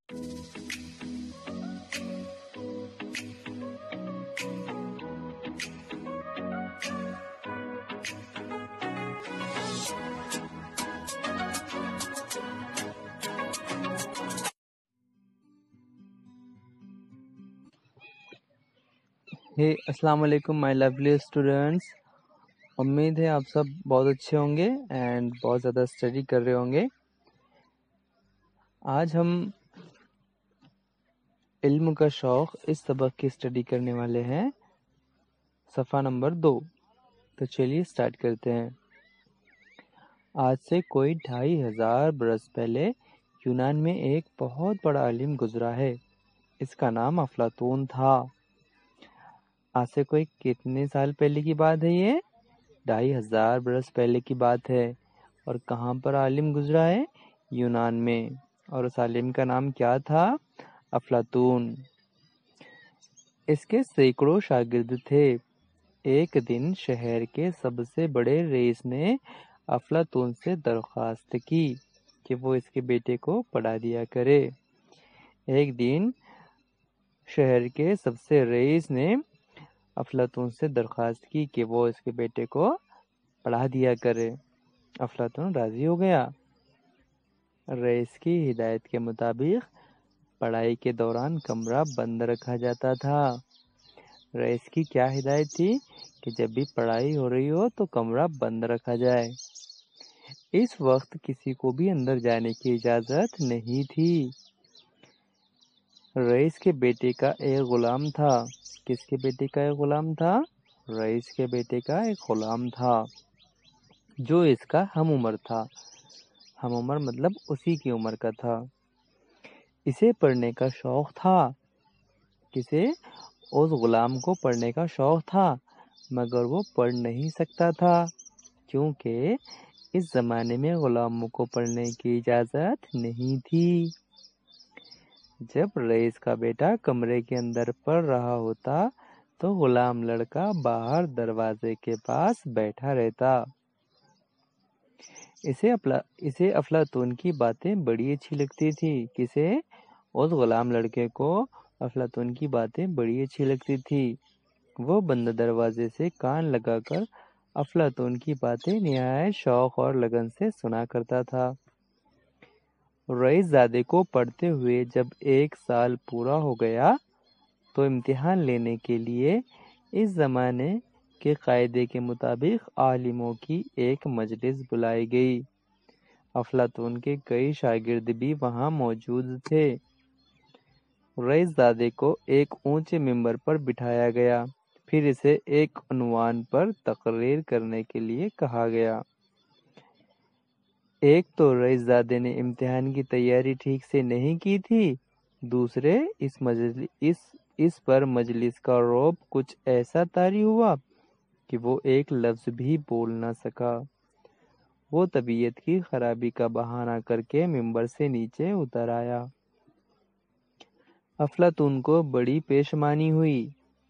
अस्सलाम वालेकुम my lovely students. उम्मीद है आप सब बहुत अच्छे होंगे एंड बहुत ज़्यादा स्टडी कर रहे होंगे। आज हम इल्म का शौक़ इस सबक की स्टडी करने वाले हैं, सफ़ा नंबर 2। तो चलिए स्टार्ट करते हैं। आज से कोई 2500 बरस पहले यूनान में एक बहुत बड़ा आलिम गुजरा है। इसका नाम अफलातून था। आज से कोई कितने साल पहले की बात है ये? 2500 बरस पहले की बात है। और कहाँ पर आलिम गुजरा है? यूनान में। और उस आलिम का नाम क्या था? अफलातून। इसके सैकड़ों शागिर्द थे। एक दिन शहर के सबसे बड़े रईस ने अफलातून से दरख्वास्त की कि वो इसके बेटे को पढ़ा दिया करे। एक दिन शहर के सबसे रईस ने अफलातून से दरख्वास्त की कि वो इसके बेटे को पढ़ा दिया करे। अफलातून राजी हो गया। रईस की हिदायत के मुताबिक पढ़ाई के दौरान कमरा बंद रखा जाता था। रईस की क्या हिदायत थी कि जब भी पढ़ाई हो रही हो तो कमरा बंद रखा जाए। इस वक्त किसी को भी अंदर जाने की इजाज़त नहीं थी। रईस के बेटे का एक गुलाम था। किसके बेटे का एक गुलाम था? रईस के बेटे का एक गुलाम था जो इसका हम उम्र था। हम उम्र मतलब उसी की उम्र का था। इसे पढ़ने का शौक़ था। किसे? उस गुलाम को पढ़ने का शौक़ था, मगर वो पढ़ नहीं सकता था क्योंकि इस ज़माने में गुलामों को पढ़ने की इजाज़त नहीं थी। जब रईस का बेटा कमरे के अंदर पढ़ रहा होता तो गुलाम लड़का बाहर दरवाजे के पास बैठा रहता। इसे अफलातून की बातें बड़ी अच्छी लगती थी। किसे? उस गुलाम लड़के को अफलातून की बातें बड़ी अच्छी लगती थी। वो बंद दरवाजे से कान लगाकर अफलातून की बातें निहायत शौक़ और लगन से सुना करता था। रईसज़ादे को पढ़ते हुए जब 1 साल पूरा हो गया तो इम्तिहान लेने के लिए इस ज़माने के कायदे के मुताबिक आलिमों की एक मजलिस बुलाई गई। अफलातून के कई शागिर्द भी वहाँ मौजूद थे। रईसज़ादे को एक ऊंचे मिंबर पर बिठाया गया। फिर इसे एक उन्वान पर तकरीर करने के लिए कहा गया। एक तो रईसज़ादे ने इम्तिहान की तैयारी ठीक से नहीं की थी, दूसरे इस पर मजलिस का रौब कुछ ऐसा तारी हुआ कि वो एक लफ्ज़ भी बोल ना सका। वो तबीयत की खराबी का बहाना करके मिंबर से नीचे उतर आया। अफलातून को बड़ी पेशमानी हुई।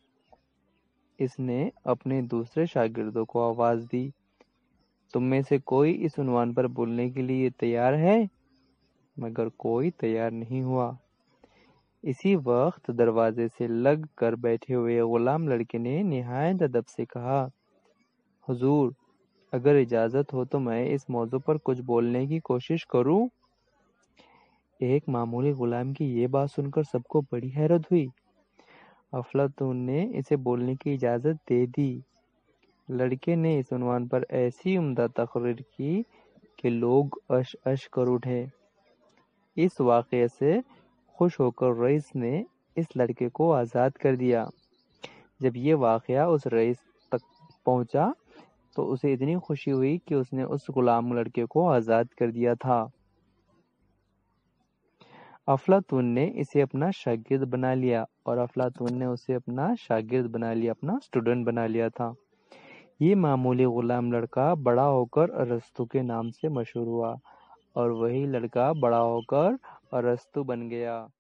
इसने अपने दूसरे शागिर्दों को आवाज़ दी, तुम में से कोई इस उन्वान पर बोलने के लिए तैयार है? मगर कोई तैयार नहीं हुआ। इसी वक्त दरवाजे से लग कर बैठे हुए गुलाम लड़के ने निहायत अदब से कहा, हुजूर, अगर इजाज़त हो तो मैं इस मौजू पर कुछ बोलने की कोशिश करूं। एक मामूली गुलाम की ये बात सुनकर सबको बड़ी हैरत हुई। अफलातून ने इसे बोलने की इजाज़त दे दी। लड़के ने इस उन्वान पर ऐसी उम्दा तकरीर की कि लोग अश अश कर उठे। इस वाक़े से खुश होकर रईस ने इस लड़के को आज़ाद कर दिया। जब ये वाक़या उस रईस तक पहुंचा तो उसे इतनी खुशी हुई कि उसने उस गुलाम लड़के को आज़ाद कर दिया था। अफलातून ने इसे अपना शागिर्द बना लिया और अफलातून ने उसे अपना शागिर्द बना लिया, अपना स्टूडेंट बना लिया था। ये मामूली गुलाम लड़का बड़ा होकर अरस्तु के नाम से मशहूर हुआ और वही लड़का बड़ा होकर अरस्तु बन गया।